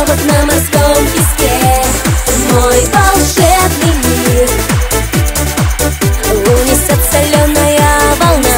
замок на морском песке. Мой волшебный мир унесет соленая волна.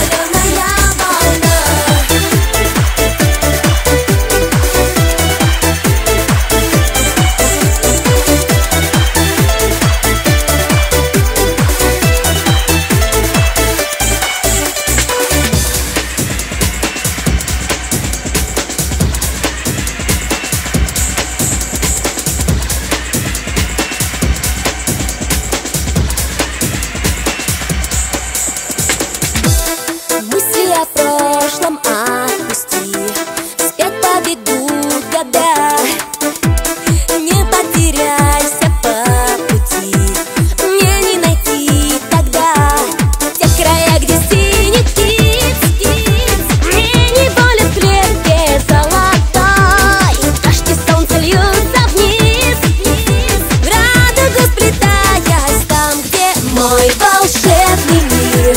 Мысли о прошлом отпусти, вспять побегут года. Не потеряйся по пути, мне не найти тогда те края, где синий птиц. Мне не воля в клетке золотой, дождь и солнце льются вниз, в радугу сплетаясь там, где мой волшебный мир.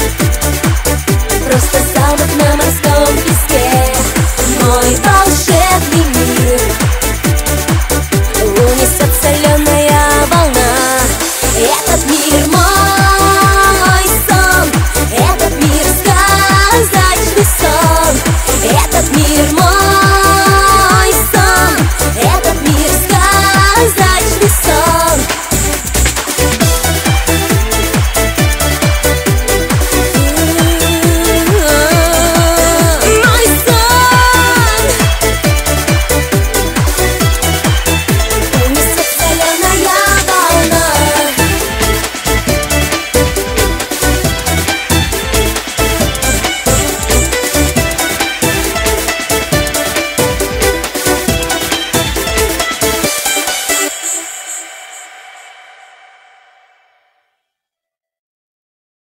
Просто замок на морском песке. Мой волшебный мир унесет соленая волна. Этот мир мой сон, этот мир сказочный сон, этот мир